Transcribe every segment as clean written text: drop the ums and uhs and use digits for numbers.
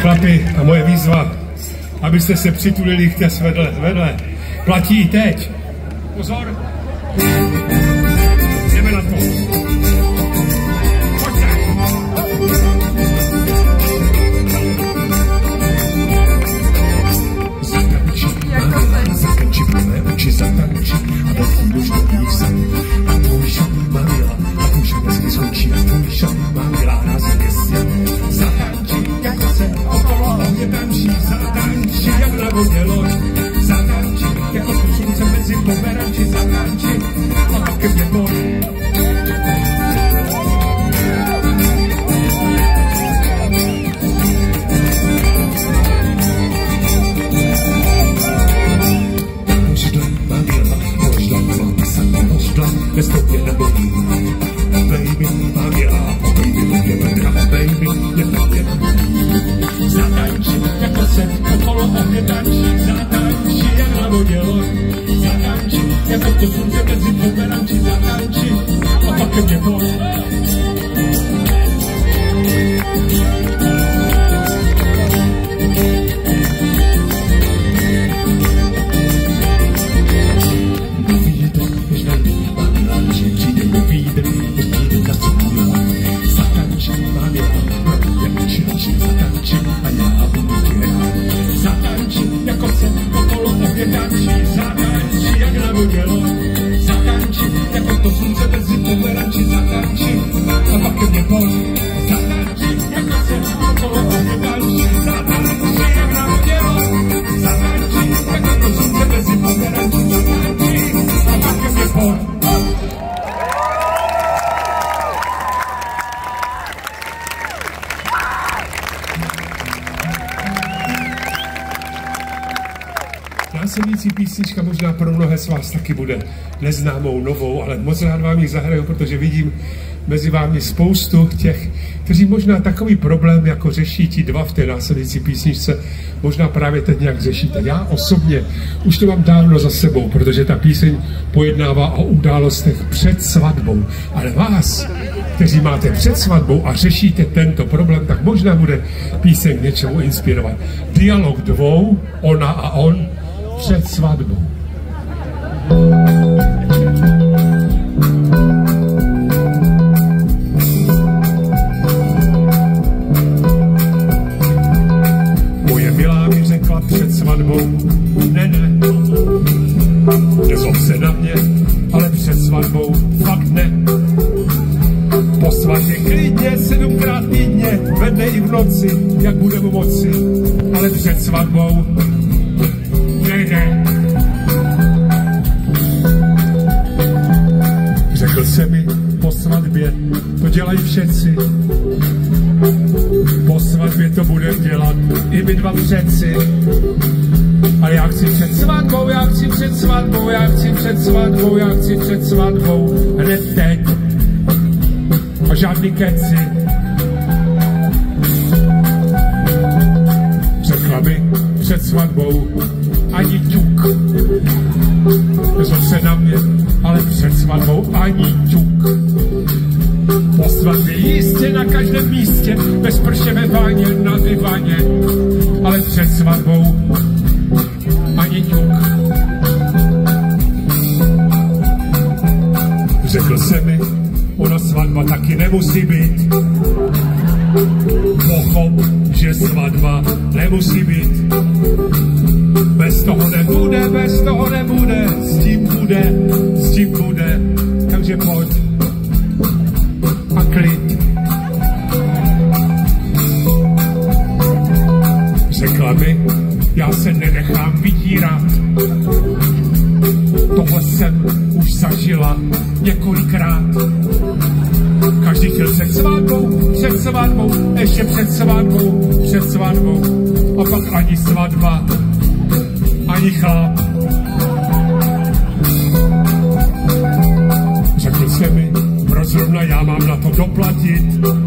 Chlapi, a moje výzva, abyste se přitulili k té vedle. Platí i teď. Pozor. Jdeme na to. Pojďte. Zatančí pravé oči, zatančí a velký muž dobrých sen. A tvůj šat má milá, a tvůj šat nezdy skončí, a tvůj šat má milá nás zvěstí. Zatančí, jako se okolo mě tančí, zatančí, jak na vodě loď. Zatančí, jako slunce mezi pomeranči, zatančí, a pak ke mně pojď. Bez tobě nebolí, baby, mám já, baby, mě vedra, baby, mě tobě nebolí. Zatančí, jako se okolo mě tančí, zatančí, jak na vodě loď. Zatančí, jako to slunce mezi pomeranči, zatančí, a pak ke mně pojď. Následující písnička možná pro mnohé z vás taky bude neznámou, novou, ale moc rád vám ji zahraju, protože vidím mezi vámi spoustu těch, kteří možná takový problém, jako řeší ti dva v té následující písničce, možná právě teď nějak řešíte. Já osobně už to mám dávno za sebou, protože ta píseň pojednává o událostech před svatbou. Ale vás, kteří máte před svatbou a řešíte tento problém, tak možná bude píseň něčemu inspirovat. Dialog dvou, ona a on, před svatbou. Moje milá mi řekla před svatbou, ne, nezlob se na mě, ale před svatbou fakt ne. Po svatbě klidně 7krát týdně, ve dne i v noci, jak budeme moci, ale před svatbou nejde. Řekl se mi po svatbě, to dělají všetci. Po svatbě to budem dělat i my dva přeci. Ale já chci před svatbou, já chci před svatbou, já chci před svatbou, já chci před svatbou, hned teď. A žádný keci. Řekla mi před svatbou, ani ťuk. Nezlob se na mě, ale před svatbou ani ťuk. Po svatbě jistě na každém místě, bez prše ve váně, na divaně, ale před svatbou ani ťuk. Řekl se mi, ona svatba taky nemusí být. Pochop, že svatba nemusí být. Bez toho nebude, bez toho nebude, s tím bude, takže pojď a klid. Řekla mi, já se nenechám vydírat. Tohle jsem už zažila několikrát. Každý chtěl před svatbou, ještě před svatbou, a pak ani svatba, ani chlap. Řekl se mi, proč zrovna já mám na to doplatit.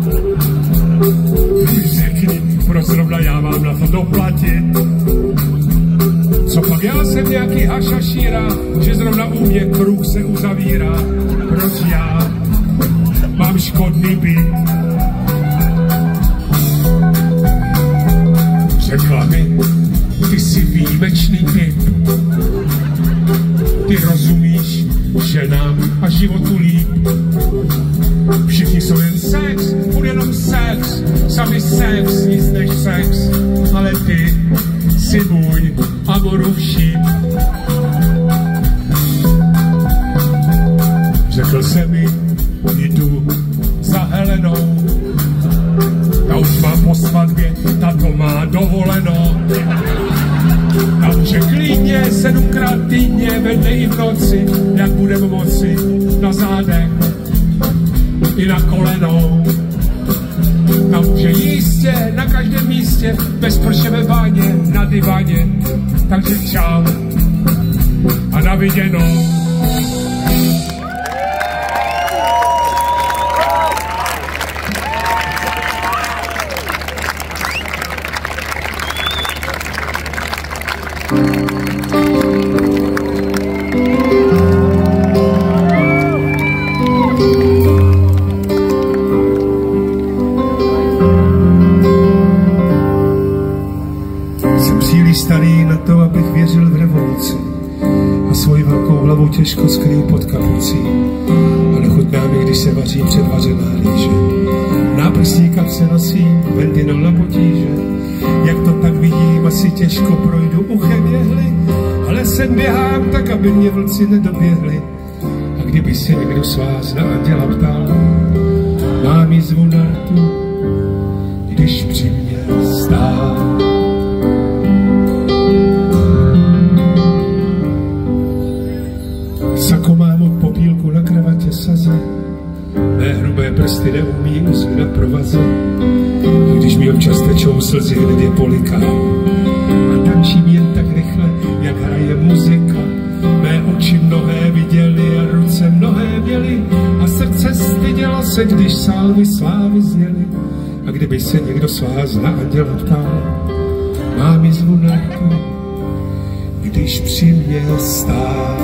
Řekni, proč zrovna já mám na to doplatit. Co pak já jsem nějaký hašašíra, že zrovna u mě kruh se uzavírá. Proč já mám škodný byt? životu líp. Všichni jsou jen sex, bude jenom sex, sami sex, nic než sex, ale ty jsi můj amorův šíp. Řekl jsem mi, jdu za Helenou, ta už má po svatbě, ta to má dovoleno. A může klidně 7krát týdně, vedle i v noci, jak budeme moci, na zádech i na kolenou. A může jistě na každém místě, bez prše ve báně, na divaně. Takže čau a na viděnou. Jsem příliš starý na to, abych věřil v revoluci a svoji velkou hlavu těžko skrýl pod kapucí. A nechutná mi, když se vaří předvařená rýže. V náprsníkách se nosím ventinol na potíže. Jak to tak vidím, asi těžko projdu uchem jehly, ale sem běhám tak, aby mě vlci nedoběhli. A kdyby se někdo z vás na anděla ptal, mám jízvu na rtu, když při mě stál. Sako mám od popílku na kravatě saze, mé hrubé prsty neumí uzly na provaze. A když mi občas tečou slzy, hned je polikám a tančím jen tak rychle, jak hraje muzika. Mé oči mnohé viděly a ruce mnohé měly a srdce stydělo se, když sálvy slávy zněly. A kdyby se někdo z vás na anděla ptal, mám jízvu na rtu, když při mě stál.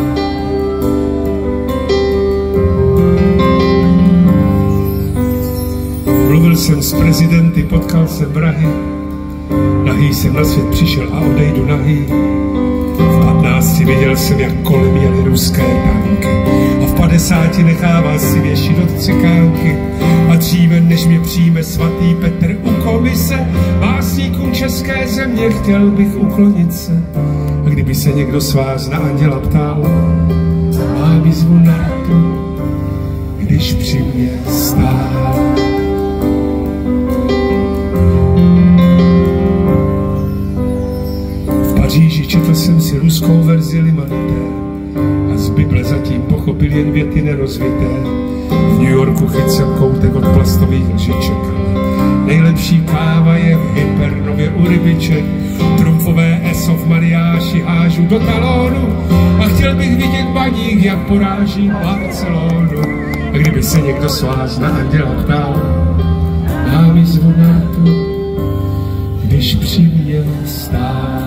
Mluvil jsem s prezidenty, potkal jsem vrahy, nahý jsem na svět přišel a odejdu nahý. V 15 viděl jsem, jak kolem jeli ruské tanky a v 50 nechává si věšit od cikánky. A dříve, než mě přijme svatý Petr u komise, básníkům české země chtěl bych uklonit se. A kdyby se někdo z vás na anděla ptal, mám jízvu na rtu, když při mě stál. V Paříži četl jsem si ruskou verzi Limanité a z Bible zatím pochopil jen věty nerozvité. V New Yorku chyt jsem koutek od plastových lžiček. Nejlepší káva je v Hypernově u rybiček. Trumfové eso v mariáši hážu do talónu a chtěl bych vidět baník, jak poráží Barcelonu. A kdyby se někdo z vás na anděla ptal, mám jízvu na rtu, když při mě stál.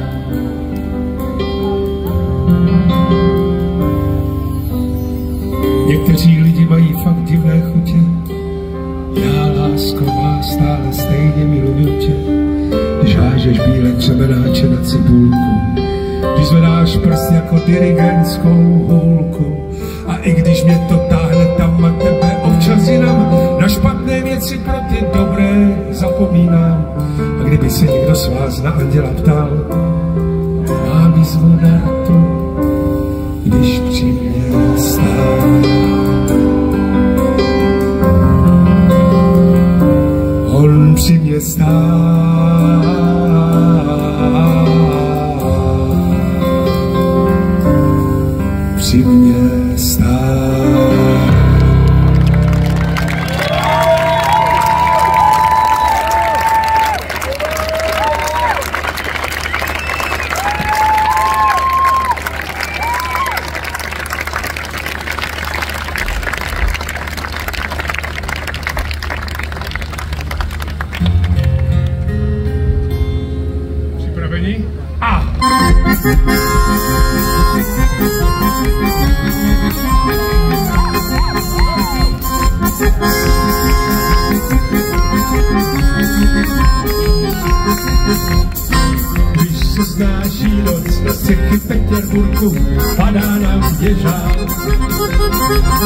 Někteří lidi mají fakt divné chutě, já lásko má stále stejně miluju tě. Když hážeš bílé křemenáče na cibulku, když zvedáš prst jako dirigentskou hůlku. A i když mě to táhne tam a tebe občas jinam, na špatné věci pro ty dobré zapomínám. A kdyby se někdo z vás na anděla ptal, mám jízvu na rtu, když při mě stál. On při mě stál. Při mě stál. Připraveni? A! Když se snáší noc na střechy Petěrburku, padá nám ježák.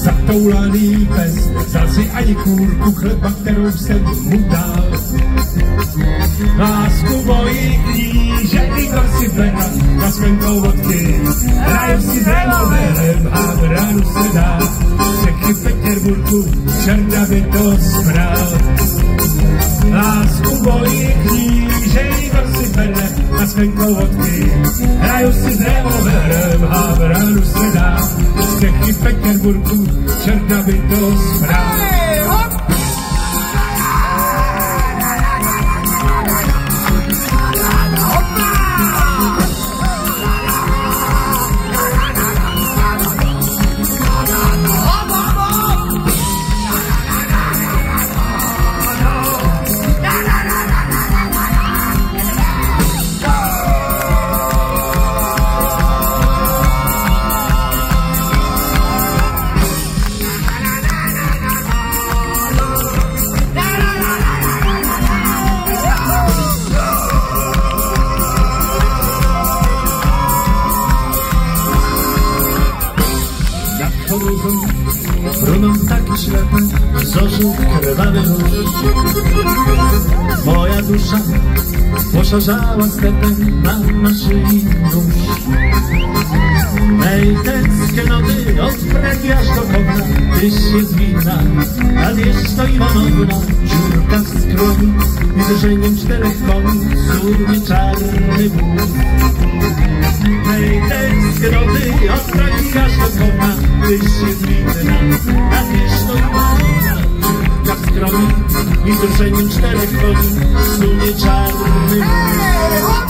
Zatoulaný pes, vzal si ani kůrku chleba, kterou jsem mu dal. Lásku mojí kníže, Igor si bleka, na svenkou vodky, hraju si s revolverem a v ránu se dá. Řeky v Petěrburku, čerda by to zbral. Lásku mojí kníže, Igor si bleka, na svenkou vodky, hraju si s revolverem a v ránu se dá. Řeky v Petěrburku, čerda by to zbral. Bruną taki ślepy, zorzu krwawy róż. Moja dusza poszerzała stepem na szyi nóż. Mej tęsknoty od Pragi aż do Kowna, tyś jest winna, a wieś to Iwanowna. Dziurka w skroni i zderzeniem 4 koni sunie czarny wóz. Mej tęsknoty od Pragi aż do Kowna, tyś jest winna, a wieś to Iwanowna. Dziurka w skroni i zderzeniem 4 koni sunie czarny wóz.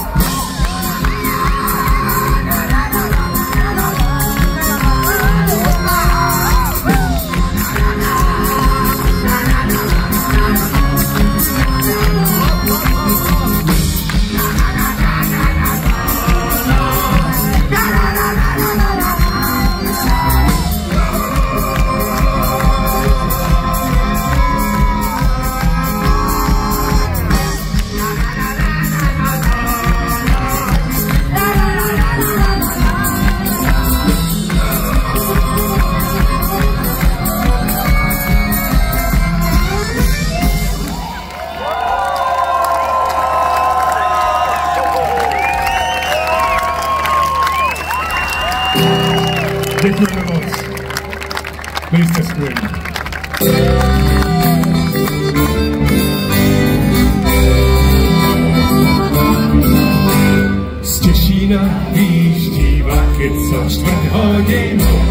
Děkujeme moc. Byli jste skvělí. Z Těšína výjíždí vlaky co 4 hodinu.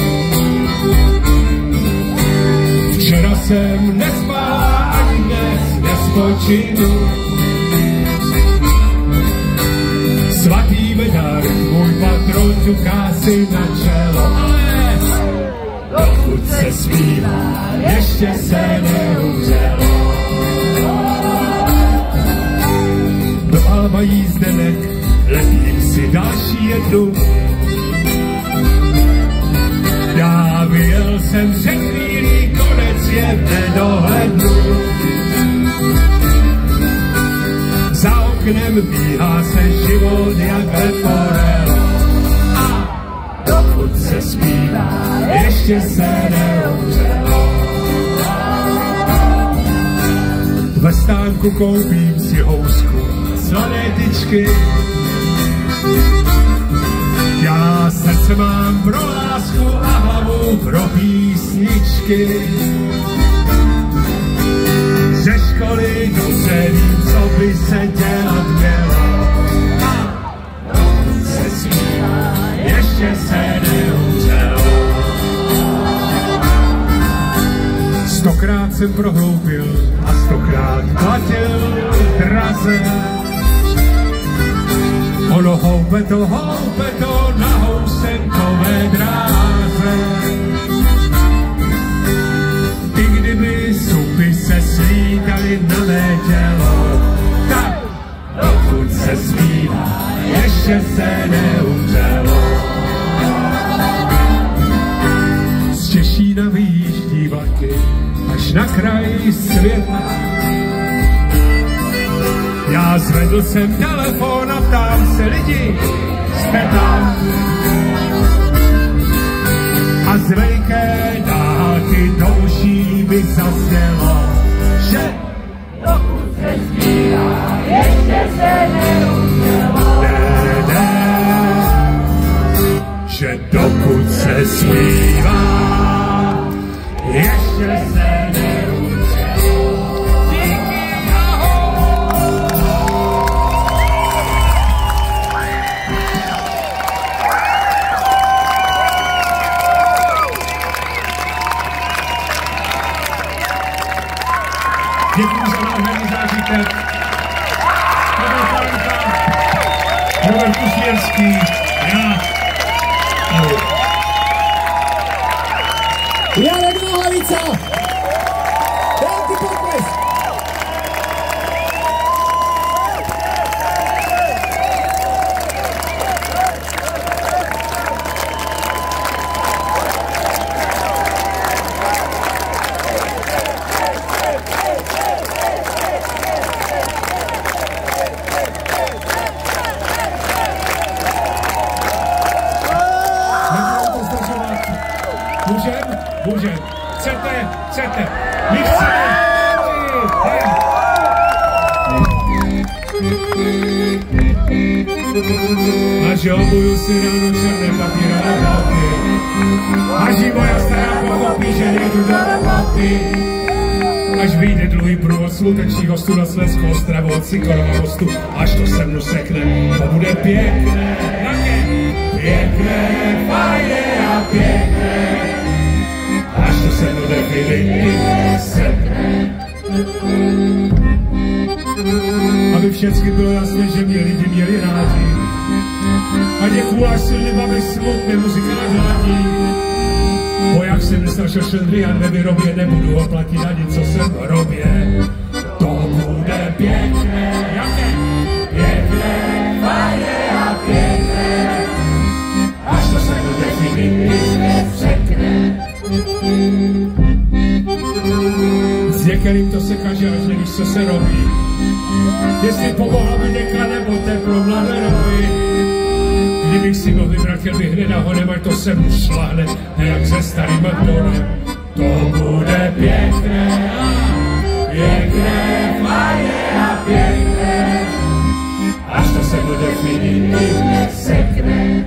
Včera jsem nespala, ani dnes nespočinu. Svatý Bedar, můj patron, ťuká si na čelo, ale dokud se zpívá, ještě se neumřelo. Do Alba jízdenek, letím si další jednu. Já vyjel jsem před chvílí, konec je v nedohlednu. Za oknem bíhá se život jak leporelo. A dokud se zpívá, ještě se neumřelo. Ve stánku koupím si housku, sonetičky. Já srdce mám pro lásku a hlavu pro písničky. Ze školy dobře vím, co by se dělat mělo. A dokud se zpívá, ještě se neumřelo. 100krát jsem prohloupil a 100krát platil draze. Ono houpe to na housenkové dráze. I kdyby supy se slítaly na mé tělo, tak dokud se zpívá, ještě se neumřelo. Z Těšína vyjíždí vlaky až na kraj světa. Já zvedl jsem telefon a ptám se lidi, jste tam? A z veliké dálky kdyby zaznělo, že dokud se zpívá, ještě se neumělo. Že dokud se zpívá, ještě se neumělo. Díky, ahoj! Děkuji za nádherný zážitek. Pavel Palenka, Robert Kusměrský, já. Janek Nohavica! Velký potlesk! Můžem. Chcete. My chceme. Až obuju si ráno černé papírové boty. Až i moja stará pochopí, že nejdu do roboty. Až vyjde dlouhý průvod slutečných hostů na Slezskou Ostravu od Sikorova mostu. Až to se mnou sekne, to bude pěkné. Pěkné, fajné a pěkné. Až to se mnou definitivně sekne. Aby všechny bylo jasné, že mě lidi měli rádi. A děkuju, až silně máme smutné muzika nadhladí. Bo jak jsem nesnašel šendrián ve výrobě, nebudu ho platit ani co jsem v hrobě. To bude pěkné, jaké? Pěkné, fajné a pěkné. Až to se mnou definitivně sekne. S některým to se kaže, až nevíš, co se robí. Jestli pomohla by děka nebo teplo mladé roby. Kdybych si mohl vybrat, chtěl bych hned nahonem, ať to se mu šláhne, jak se starým Antonem. To bude pěkné, pěkné, fajné a pěkné. Až to se mu definitivně sekne.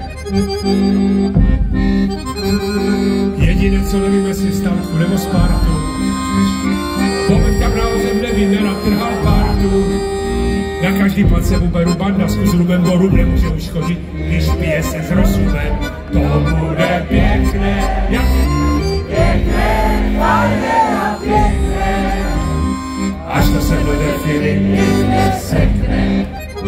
Jediné, co nevím, jestli Stavku nebo Spartu. Pokud tam naozem nevím, nerad trhal partu. Na každý pad se uberu bandasku s rumem, bo rum nemůže uškodit, když pije se s rozumem. To bude pěkné, jak? Pěkné, fajné a pěkné. Až to se do definitivně sekne.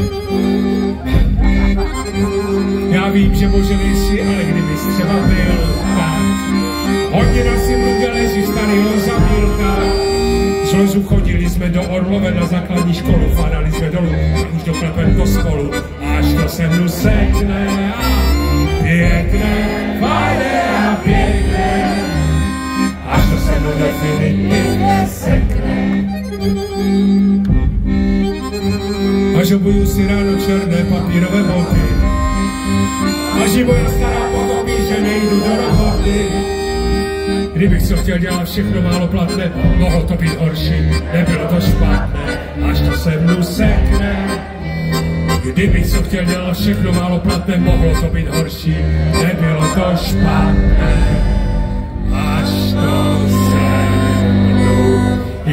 Já vím, že bože nejsi, ale kdybys třeba byl tak. Hodina si mluvil, leží starýho Zamílka. Z Lozu chodili jsme do Orlové na základní školu, fádali jsme dolů a už doklepem do spolu. Až to se mnou sekne a pěkné, fajné a pěkné. Až to se mnou definitivně sekne. Až obuju si ráno černé papírové boty. Až i moja stará pochopí, že nejdu do roboty. Kdybych co chtěl dělat všechno málo platné, mohlo to být horší, nebylo to špatné, až to se mnou sekne. Kdybych co chtěl dělat všechno málo platné, mohlo to být horší, nebylo to špatné, až to se mnou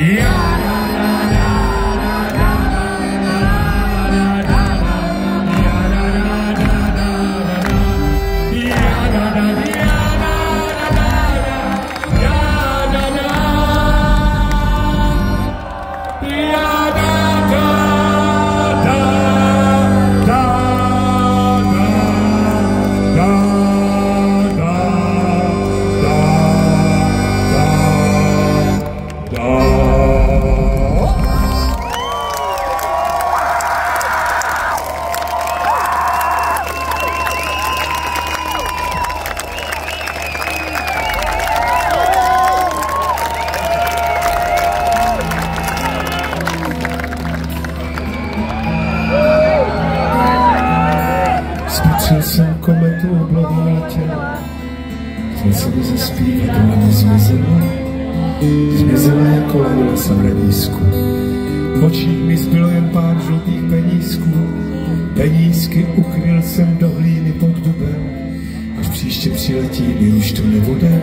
Spatřil jsem kometu oblohu na tělo, chtěl jsem ji zaspívat, ale to zmizelo. zmizela jako lesa v remísku. V očích mi zbylo jen pár žlutých penízků, penízky ukryl jsem do hlíny pod dubem. Až příště přiletí, my už tu nebudem,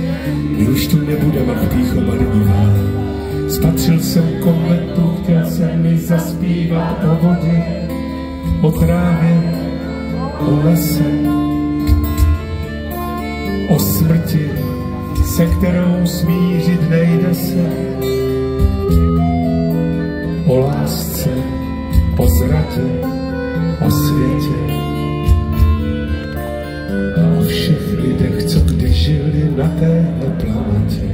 a pýchomarnivá. Spatřil jsem kometu, chtěl jsem mi zaspívat o vodě, o trávě, o lese, o smrti, se kterou smířit nejde se, o lásce, o zradě, o světě a o všech lidech, co kdy žili na téhle planetě.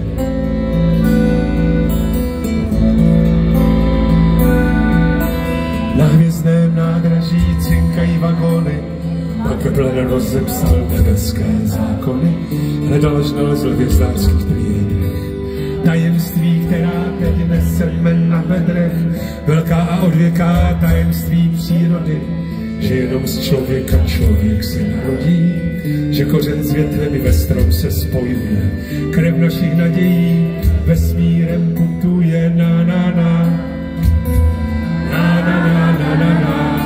Na hvězdném nádraží cinkají vagóny, a Kepler rozepsal nebeské zákony, hledal až nalezl hvězdářských triedech. Tajemství, která teď neseme na bedrech, velká a odvěká tajemství přírody, že jenom z člověka člověk se narodí, že kořen s větvemi ve strom se spojuje, krev našich nadějí vesmírem putuje na na na. Na na na na na na.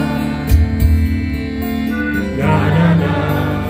Na na na.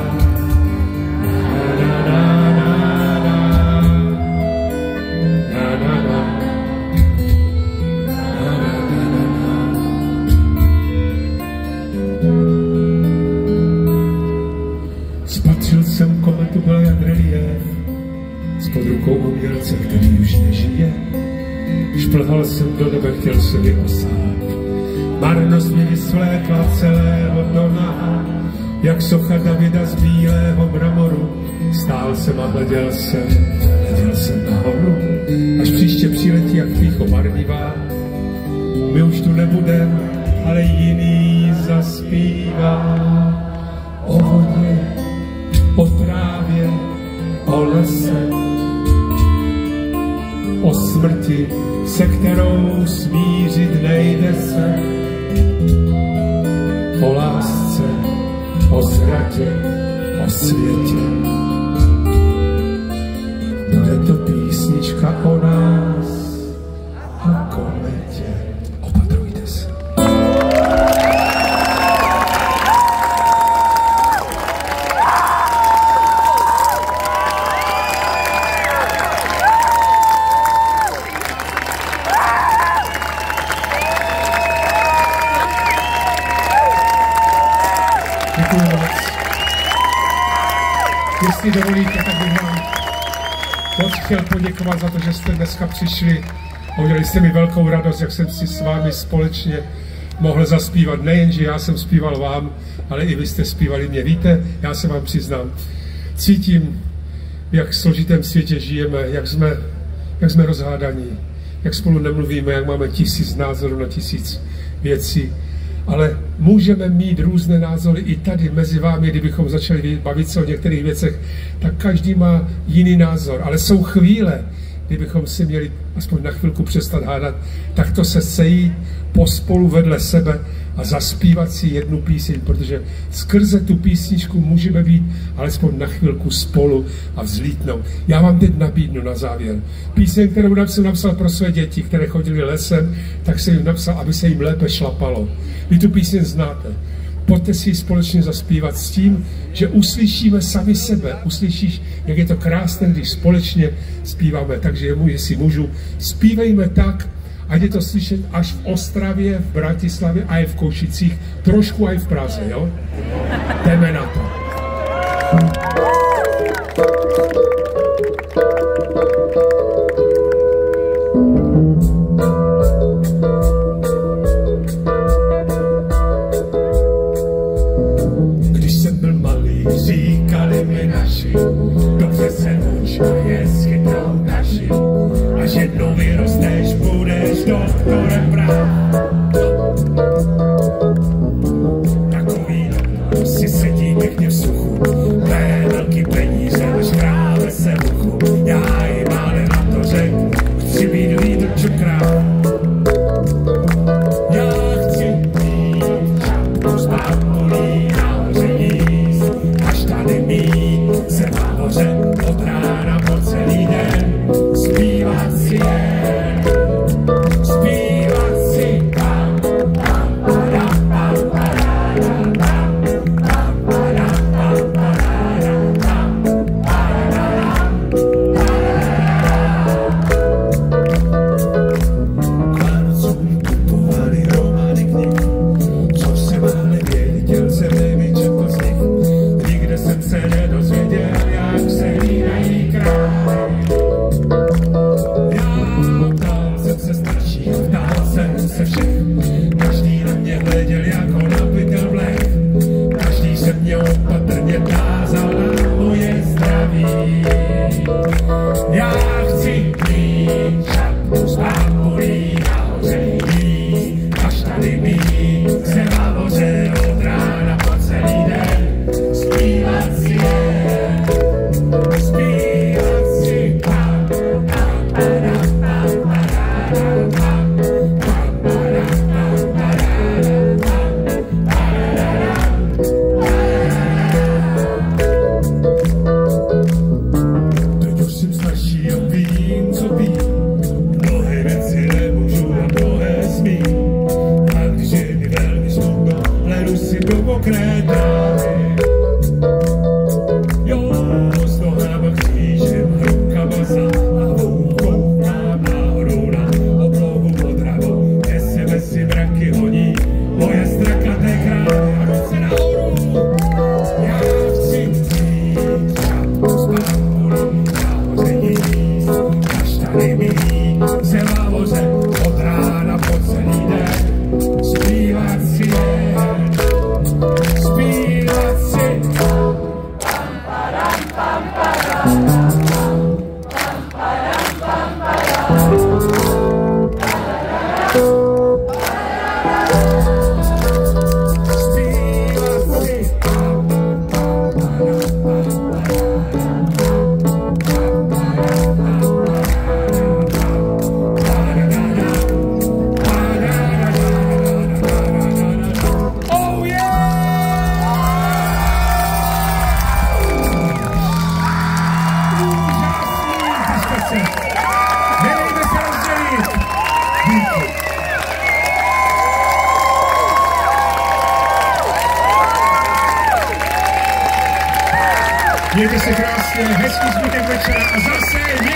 Spatřil jsem kometu, byl jak reliéf, spod rukou umělce, který už nežije. Šplhal jsem do nebe, chtěl se mi osát. Marnost mi vysvlékla celého do naha, jak socha Davida z bílého mramoru. Stál jsem a hleděl jsem nahoru, až příště přiletí, jak pýcho marnivá. My už tu nebudem, ale jiný zaspívá o vodě, o trávě, o lese, o smrti, se kterou smířit nejde se, o lásce, o zradě, o světě. Bude to písnička o nás a kometě. Opatrujte se. Děkuji moc. Jestli dovolíte, tak bych vám moc chtěl poděkovat za to, že jste dneska přišli a udělali jste mi velkou radost, jak jsem si s vámi společně mohl zaspívat. Nejen, že já jsem zpíval vám, ale i vy jste zpívali mě. Víte, já se vám přiznám, cítím, v jak složitém světě žijeme, jak jsme rozhádaní, jak spolu nemluvíme, jak máme 1000 názorů na 1000 věcí. Ale můžeme mít různé názory i tady mezi vámi, kdybychom začali bavit se o některých věcech, tak každý má jiný názor. Ale jsou chvíle, kdybychom si měli aspoň na chvilku přestat hádat, tak to se sejít pospolu vedle sebe a zaspívat si jednu píseň, protože skrze tu písničku můžeme být alespoň na chvilku spolu a vzlítnout. Já vám teď nabídnu na závěr píseň, kterou jsem napsal pro své děti, které chodily lesem, tak jsem jim napsal, aby se jim lépe šlapalo. Vy tu píseň znáte. Pojďte si ji společně zaspívat s tím, že uslyšíme sami sebe. Uslyšíš, jak je to krásné, když společně zpíváme. Takže jestli můžu, zpívejme tak, ať je to slyšet až v Ostravě, v Bratislavě a i v Košicích, trošku i v Praze, jo? Jdeme na to. Když jsem byl malý, říkali mi naši, dobře se uč a je schytnou naši, až jednou vyrosteš, budeš doktorem práv. Takový si sedí pěkně v suchu, mé velký peníze až krávy mokré trávy. Jo, s nohama křížem, rukama za hlavou, koukám nahoru na oblohu modravou, kde se mezi mraky honí moje strakaté krávy. A ruce nahoru, já chci přijít, spát volí nahoření jíst, kaštany milí, se lávoře od rána po celý den, zpívat si jen, zpívat si. Mějte se krásně, hezký zbytek večera a zase